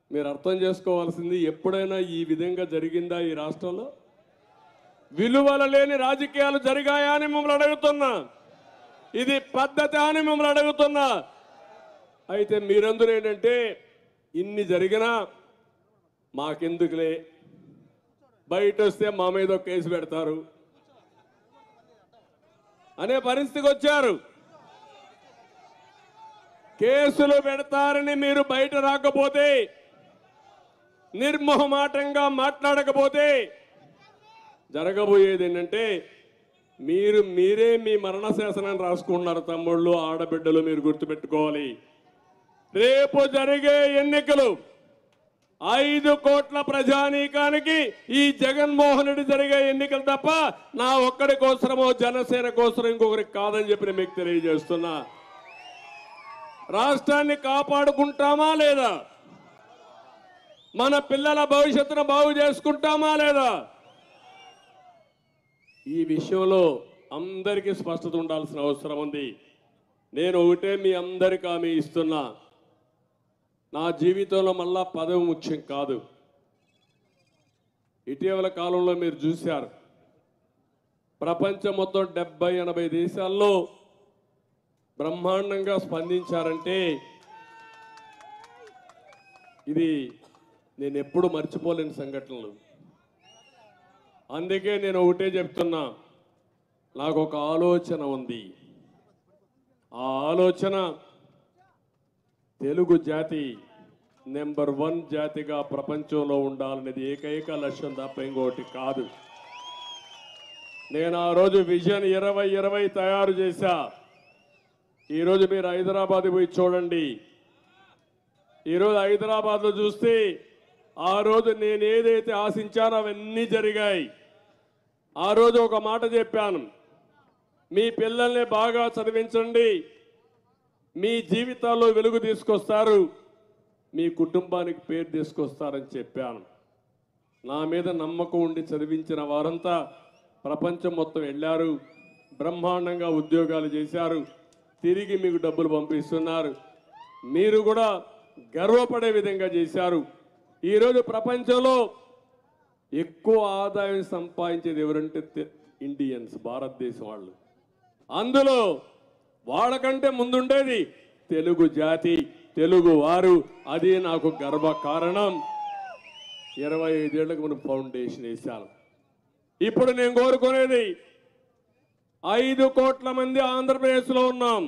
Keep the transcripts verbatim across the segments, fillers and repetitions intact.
మీరు అర్థం చేసుకోవాల్సింది, ఎప్పుడైనా ఈ విధంగా జరిగిందా ఈ రాష్ట్రంలో? విలువల లేని రాజకీయాలు జరిగాయా అని మిమ్మల్ని అడుగుతున్నా. ఇది పద్ధతి అని మిమ్మల్ని అడుగుతున్నా. అయితే మీరందరూ ఏంటంటే ఇన్ని జరిగినా మాకెందుకులే, బయట వస్తే మా మీద ఒక కేసు పెడతారు అనే పరిస్థితికి వచ్చారు. కేసులు పెడతారని మీరు బయట రాకపోతే, నిర్మోహమాటంగా మాట్లాడకపోతే జరగబోయేది ఏంటంటే మీరు మీరే మీ మరణ శాసనాన్ని రాసుకుంటున్నారు. తమ్ముళ్ళు, ఆడబిడ్డలు, మీరు గుర్తుపెట్టుకోవాలి. రేపు జరిగే ఎన్నికలు ఐదు కోట్ల ప్రజానీకానికి ఈ జగన్మోహన్ రెడ్డి జరిగే ఎన్నికలు తప్ప నా ఒక్కడి కోసమో జనసేన కోసం ఇంకొకరికి కాదని చెప్పి మీకు తెలియజేస్తున్నా. రాష్ట్రాన్ని కాపాడుకుంటామా లేదా? మన పిల్లల భవిష్యత్తును బాగు చేసుకుంటామా లేదా? ఈ విషయంలో అందరికీ స్పష్టత ఉండాల్సిన అవసరం ఉంది. నేను ఒకటే మీ అందరికీ హామీ ఇస్తున్నా, నా జీవితంలో మళ్ళా పదవి ముఖ్యం కాదు. ఇటీవల కాలంలో మీరు చూశారు, ప్రపంచం మొత్తం డెబ్బై ఎనభై దేశాల్లో బ్రహ్మాండంగా స్పందించారంటే ఇది నేను ఎప్పుడు మర్చిపోలేని సంఘటనలు. అందుకే నేను ఒకటే చెప్తున్నా, నాకు ఒక ఆలోచన ఉంది. ఆ ఆలోచన తెలుగు జాతి నెంబర్ వన్ జాతిగా ప్రపంచంలో ఉండాలనేది ఏకైక లక్ష్యం తప్ప ఇంకోటి కాదు. నేను ఆ రోజు విజన్ ఇరవై ఇరవై తయారు చేశా. ఈరోజు మీరు హైదరాబాద్ పోయి చూడండి. ఈరోజు హైదరాబాద్లో చూస్తే ఆ రోజు నేను ఏదైతే ఆశించానో అవన్నీ జరిగాయి. ఆ రోజు ఒక మాట చెప్పాను, మీ పిల్లల్ని బాగా చదివించండి, మీ జీవితాల్లో వెలుగు తీసుకొస్తారు, మీ కుటుంబానికి పేరు తీసుకొస్తారని చెప్పాను. నా మీద నమ్మకం ఉండి చదివించిన వారంతా ప్రపంచం మొత్తం వెళ్ళారు, బ్రహ్మాండంగా ఉద్యోగాలు చేశారు, తిరిగి మీకు డబ్బులు పంపిస్తున్నారు. మీరు కూడా గర్వపడే విధంగా చేశారు. ఈరోజు ప్రపంచంలో ఎక్కువ ఆదాయం సంపాదించేది ఎవరంటే ఇండియన్స్, భారతదేశం వాళ్ళు. అందులో వాళ్ళకంటే ముందుండేది తెలుగు జాతి, తెలుగు వారు. అది నాకు గర్వ కారణం. ఇరవై ఐదేళ్లకు మనం ఫౌండేషన్ వేశాను. ఇప్పుడు నేను కోరుకునేది, ఐదు కోట్ల మంది ఆంధ్రప్రదేశ్లో ఉన్నాం,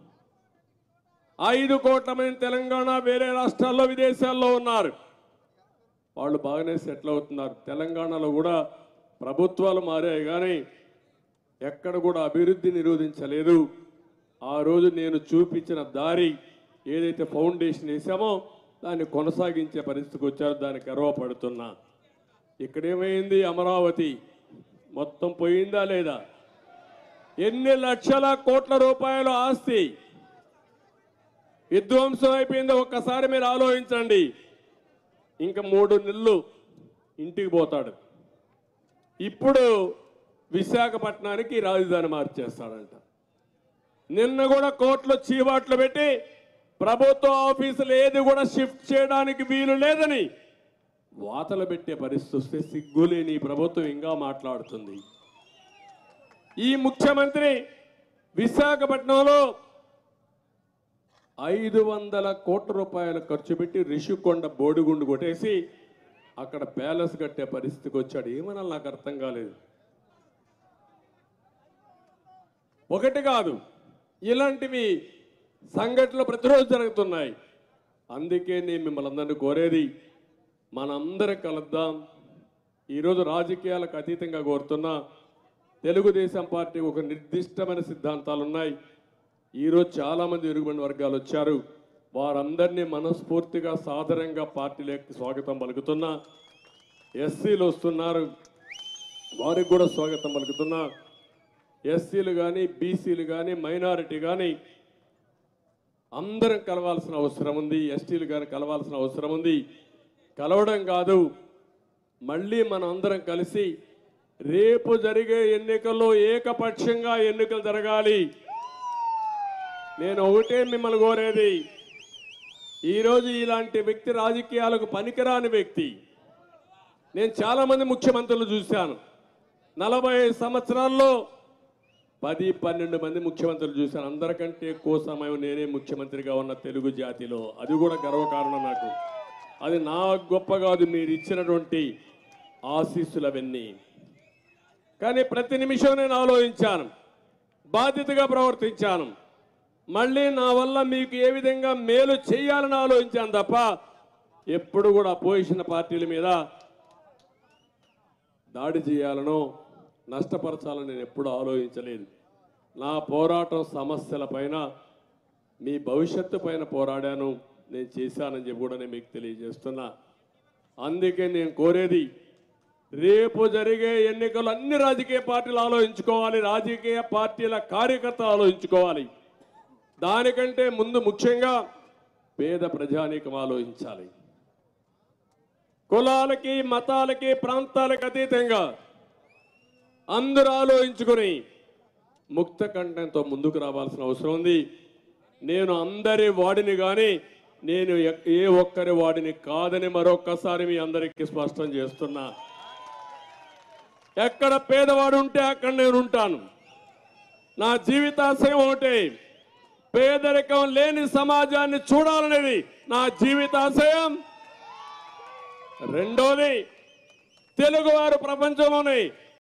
ఐదు కోట్ల మంది తెలంగాణ, వేరే రాష్ట్రాల్లో, విదేశాల్లో ఉన్నారు. వాళ్ళు బాగానే సెటిల్ అవుతున్నారు. తెలంగాణలో కూడా ప్రభుత్వాలు మారాయి, కానీ ఎక్కడ కూడా అభివృద్ధి నిరోధించలేదు. ఆ రోజు నేను చూపించిన దారి ఏదైతే ఫౌండేషన్ వేసామో దాన్ని కొనసాగించే పరిస్థితికి వచ్చారు. దానికి గర్వపడుతున్నా. ఇక్కడేమైంది? అమరావతి మొత్తం పోయిందా లేదా? ఎన్ని లక్షల కోట్ల రూపాయల ఆస్తి విధ్వంసం అయిపోయిందో ఒక్కసారి మీరు ఆలోచించండి. ఇంకా మూడు నెలలు ఇంటికి పోతాడు. ఇప్పుడు విశాఖపట్నానికి రాజధాని మార్చేస్తాడంట. నిన్న కూడా కోర్టులో చీవాట్లు పెట్టి ప్రభుత్వ ఆఫీసులు ఏది కూడా షిఫ్ట్ చేయడానికి వీలు లేదని వాతలు పెట్టే పరిస్థితి వస్తే సిగ్గులేని ప్రభుత్వం ఇంకా మాట్లాడుతుంది. ఈ ముఖ్యమంత్రి విశాఖపట్నంలో ఐదు వందల కోట్ల రూపాయలు ఖర్చు పెట్టి రిషికొండ బోడిగుండు కొట్టేసి అక్కడ ప్యాలెస్ కట్టే పరిస్థితికి వచ్చాడు. ఏమన్నా నాకు అర్థం కాలేదు. ఒకటి కాదు, ఇలాంటివి సంఘటనలు ప్రతిరోజు జరుగుతున్నాయి. అందుకే నేను మిమ్మల్ని అందరినీ కోరేది, మనందరం కలుద్దాం. ఈరోజు రాజకీయాలకు అతీతంగా కోరుతున్నా, తెలుగుదేశం పార్టీ ఒక నిర్దిష్టమైన సిద్ధాంతాలు ఉన్నాయి. ఈరోజు చాలామంది వెనుకబడిన వర్గాలు వచ్చారు. వారందరినీ మనస్ఫూర్తిగా సాధారణంగా పార్టీలోకి స్వాగతం పలుకుతున్నా. ఎస్సీలు వస్తున్నారు, వారికి కూడా స్వాగతం పలుకుతున్నా. ఎస్సీలు కానీ, బీసీలు కానీ, మైనారిటీ కానీ అందరం కలవాల్సిన అవసరం ఉంది. ఎస్టీలు కానీ కలవాల్సిన అవసరం ఉంది. కలవడం కాదు, మళ్ళీ మనం అందరం కలిసి రేపు జరిగే ఎన్నికల్లో ఏకపక్షంగా ఎన్నికలు జరగాలి. నేను ఒకటే మిమ్మల్ని కోరేది, ఈరోజు ఇలాంటి వ్యక్తి రాజకీయాలకు పనికిరాని వ్యక్తి. నేను చాలామంది ముఖ్యమంత్రులు చూశాను. నలభై సంవత్సరాల్లో పది పన్నెండు మంది ముఖ్యమంత్రులు చూశాను. అందరికంటే ఎక్కువ సమయం నేనే ముఖ్యమంత్రిగా ఉన్న తెలుగు జాతిలో. అది కూడా గర్వకారణం నాకు. అది నా గొప్ప కాదు, మీరు ఇచ్చినటువంటి ఆశీస్సులు అవన్నీ. కానీ ప్రతి నిమిషం నేను ఆలోచించాను, బాధ్యతగా ప్రవర్తించాను. మళ్ళీ నా వల్ల మీకు ఏ విధంగా మేలు చేయాలని ఆలోచించాను తప్ప ఎప్పుడు కూడా అపోజిషన్ పార్టీల మీద దాడి చేయాలనో నష్టపరచాలని నేను ఎప్పుడు ఆలోచించలేదు. నా పోరాటం సమస్యల పైన, మీ భవిష్యత్తు పైన పోరాడాను, నేను చేశానని చెప్పి కూడా నేను మీకు తెలియజేస్తున్నా. అందుకే నేను కోరేది, రేపు జరిగే ఎన్నికలు అన్ని రాజకీయ పార్టీలు ఆలోచించుకోవాలి, రాజకీయ పార్టీల కార్యకర్తలు ఆలోచించుకోవాలి. దానికంటే ముందు ముఖ్యంగా పేద ప్రజానీకం ఆలోచించాలి. కులాలకి, మతాలకి, ప్రాంతాలకు అతీతంగా అందరూ ఆలోచించుకొని ముక్త కంఠంతో ముందుకు రావాల్సిన అవసరం ఉంది. నేను అందరి వాడిని కానీ నేను ఏ ఒక్కరి వాడిని కాదని మరొక్కసారి మీ అందరికీ స్పష్టం చేస్తున్నా. ఎక్కడ పేదవాడు ఉంటే అక్కడ నేను ఉంటాను. నా జీవితాశయం ఒకటే, పేదరికం లేని సమాజాన్ని చూడాలనేది నా జీవితాశయం. రెండోది, తెలుగువారు ప్రపంచంలోనే